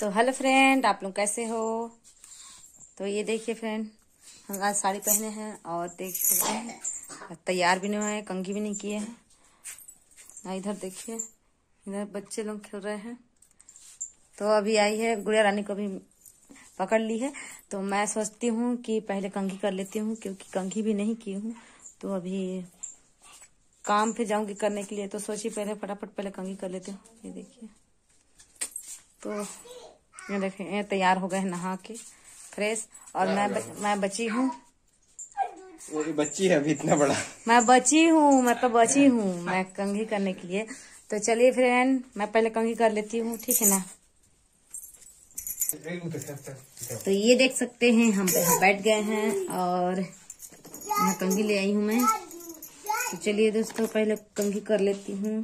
तो hello friend, आप लोग कैसे हो। तो ये देखिए फ्रेंड, हम आज साड़ी पहने हैं और देख सकते हैं तैयार भी नहीं हुए हैं, कंघी भी नहीं किए हैं। इधर देखिए, इधर बच्चे लोग खेल रहे हैं। तो अभी आई है गुड़िया रानी को भी पकड़ ली है। तो मैं सोचती हूँ कि पहले कंघी कर लेती हूँ, क्योंकि कंघी भी नहीं की हूँ। तो अभी काम पे जाऊंगी करने के लिए, तो सोची पहले फटाफट पहले कंघी कर लेती हूँ। ये देखिए, तो ये देखिए ये तैयार हो गए हैं नहा के फ्रेश। और मैं बची हूँ। वो बच्ची है अभी इतना बड़ा। मैं बची हूँ, मैं तो बची हूँ मैं कंघी करने के लिए। तो चलिए फ्रेंड, मैं पहले कंघी कर लेती हूँ, ठीक है ना। तो ये देख सकते हैं हम बैठ गए हैं और मैं कंघी ले आई हूँ मैं। तो चलिए दोस्तों, पहले कंघी कर लेती हूँ।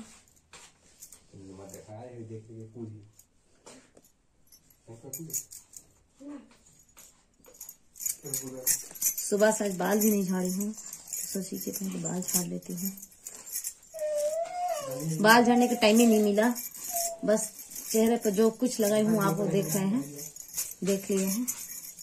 सुबह से आज बाल भी नहीं झाड़ी हूँ, तो सोची कि पहले बाल झाड़ लेती हूँ। बाल झाड़ने का टाइम ही नहीं मिला, बस चेहरे पर जो कुछ लगाई हूँ आप वो देख रहे हैं, देख लिए हैं।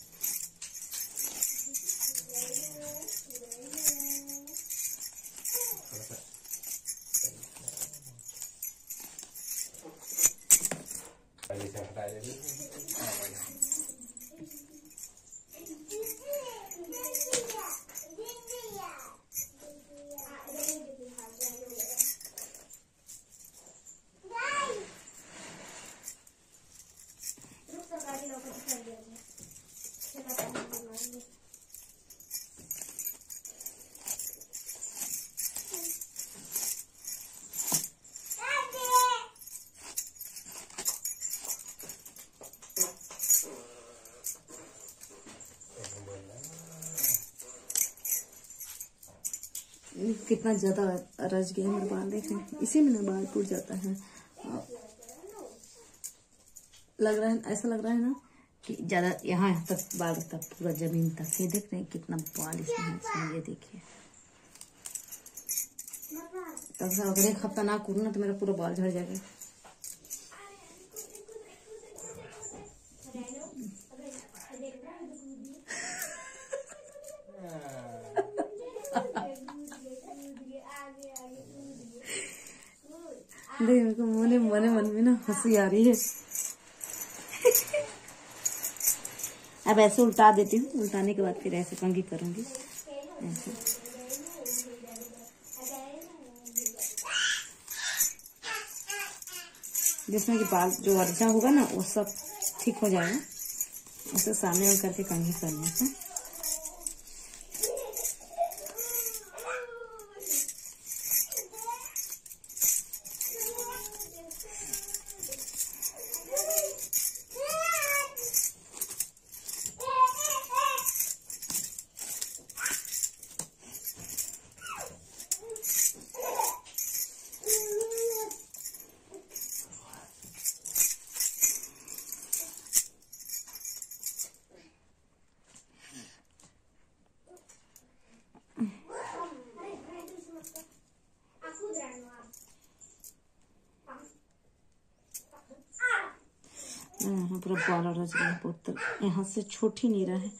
कितना ज्यादा रच गया मेरे बाल, देखें इसी में ना बाल टूट जाता है। लग रहा है, ऐसा लग रहा है ना कि ज्यादा यहाँ तक बाल तक पूरा जमीन तक। ये देख रहे हैं कितना बाल इसमें है। ये देखिए, तब अगर एक हफ्ता ना करूँ ना तो मेरा पूरा बाल झड़ जाएगा। देख, मेरे को मन में ना हंसी आ रही है। अब ऐसे उल्टा देती हूँ, उल्टाने के बाद फिर ऐसे कंघी करूंगी ऐसे। जिसमें कि बाल जो अर्जा होगा ना वो सब ठीक हो जाएगा, उसे सामने में करके कंघी करने से। पूरा बाल रच गया, बहुत यहाँ से छूट ही नहीं रहा है।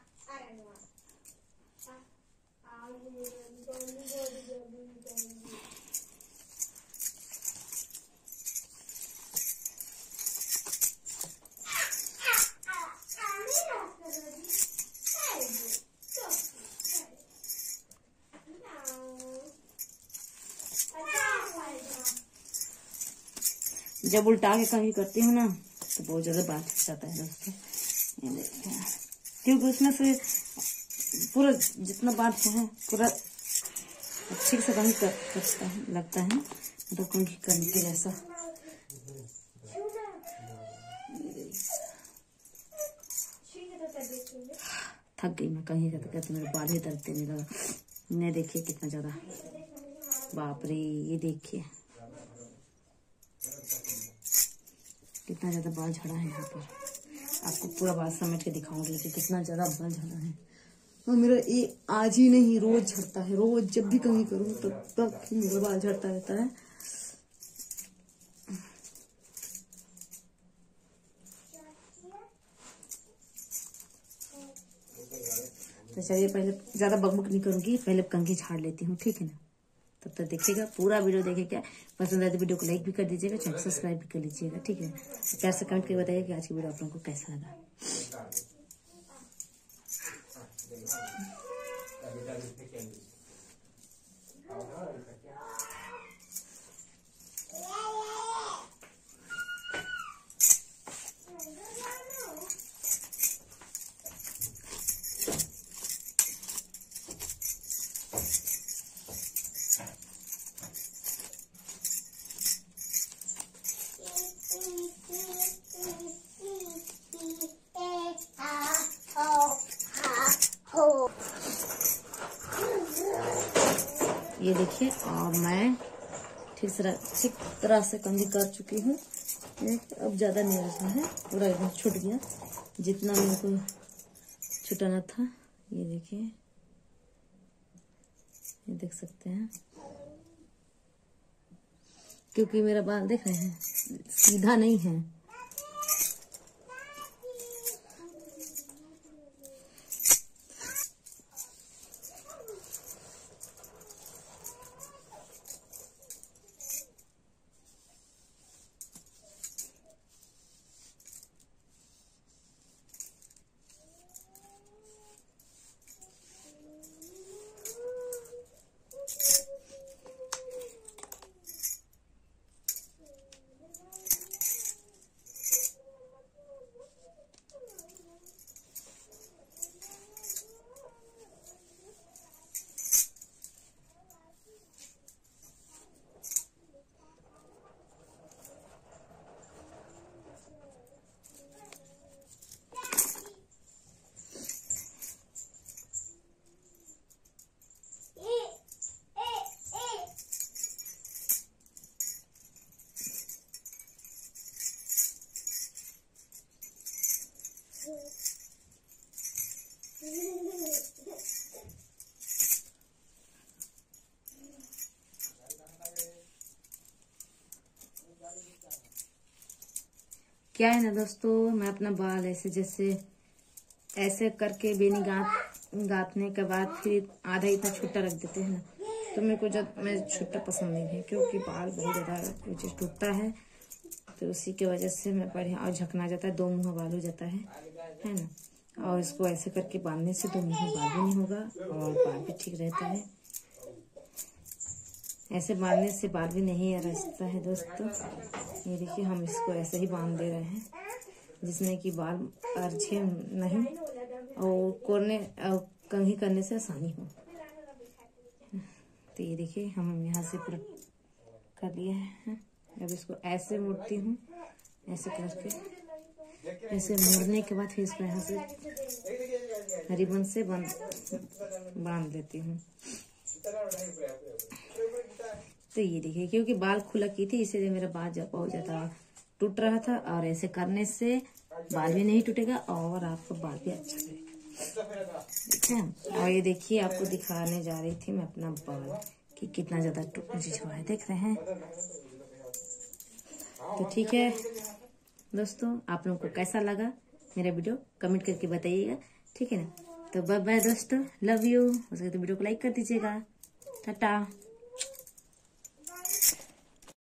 जब उल्टा के कंघी करती हूँ ना तो बहुत ज्यादा बाल छूट जाता है दोस्तों। ये देखिए, क्योंकि उसमें से पूरा जितना बाल है पूरा अच्छे से कंघी करता है, लगता है तो कंघी करने के जैसा। थक गई मैं कंघी करते करते, मेरे बाल ही दर्द देने लगा। नहीं देखिए कितना ज्यादा, बाप रे, ये देखिए कितना ज्यादा बाल झड़ा है यहाँ पर। आपको पूरा बाल समेट के दिखाऊंगी कि कितना ज्यादा बाल झड़ा है। और मेरा ये आज ही नहीं, रोज झड़ता है। रोज जब भी कंघी करूँ तब मेरा बाल झड़ता रहता है। तो चलिए पहले ज्यादा बकबक नहीं करूंगी, पहले कंघी झाड़ लेती हूँ, ठीक है ना। तब तक देखिएगा, पूरा वीडियो देखिएगा। पसंद आए तो वीडियो को लाइक भी कर दीजिएगा, चैनल सब्सक्राइब भी कर लीजिएगा, ठीक है। प्यार से कमेंट करके बताइए कि आज की वीडियो आप लोगों को कैसा लगा। ये देखिए, और मैं ठीक तरह से कंघी कर चुकी हूँ। अब ज्यादा नहीं रखना है, पूरा एकदम छूट गया जितना मेरे को छुटाना था। ये देखिए, ये देख सकते हैं, क्योंकि मेरा बाल देख रहे हैं सीधा नहीं है। क्या है ना दोस्तों, मैं अपना बाल ऐसे करके बेनी गाथने के बाद फिर आधा इतना छुट्टा रख देते हैं ना, तो मेरे को छुट्टा पसंद नहीं है, क्योंकि बाल बहुत ज्यादा नीचे टूटता है। तो उसी की वजह से मैं बढ़िया और झकना जाता है, 2 मुँह बाल हो जाता है ना। और इसको ऐसे करके बांधने से 2 मुँह बाल भी नहीं होगा और बाल भी ठीक रहता है। ऐसे बांधने से बाल भी नहीं रचता है दोस्तों। ये देखिए, हम इसको ऐसे ही बांध दे रहे हैं जिसमें कि बाल अरछे नहीं और कंघी करने से आसानी हो। तो ये देखिए, हम यहाँ से पूरा कर लिए हैं। अब इसको ऐसे मोड़ती हूँ, ऐसे करके ऐसे मोड़ने के बाद फिर इसको यहाँ से रिबन से बांध देती हूँ। तो ये देखिए, क्योंकि बाल खुला की थी इसीलिए मेरा बाल बहुत ज्यादा टूट रहा था, और ऐसे करने से बाल भी नहीं टूटेगा और आपका बाल भी अच्छा रहेगा, ठीक है। और ये देखिए, आपको दिखाने जा रही थी मैं अपना बाल कि कितना ज्यादा झुआ है, देख रहे हैं। तो ठीक है दोस्तों, आप लोगों को कैसा लगा मेरा वीडियो कमेंट करके बताइएगा, ठीक है ना। तो बाय बाय दोस्तों, लव यू। उसके तो वीडियो को लाइक कर दीजिएगा, टाटा।